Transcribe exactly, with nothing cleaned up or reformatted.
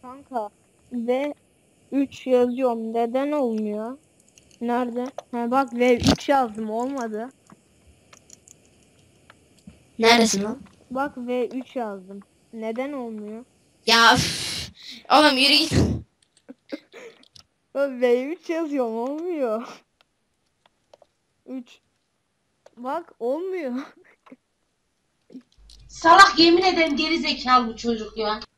Kanka ve üç yazıyorum. Neden olmuyor? Nerede? Ha bak ve üç yazdım olmadı. Neredesin lan? Bak ve üç yazdım. Neden olmuyor? Ya üf. Oğlum yürü git. ve üç yazıyorum olmuyor. üç. Bak olmuyor. Salak, yemin ederim geri zekalı bu çocuk ya.